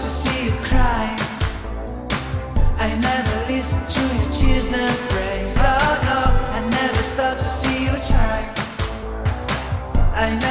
to see you cry. I never listen to your tears and praise. Oh no, I never stop to see you try. I never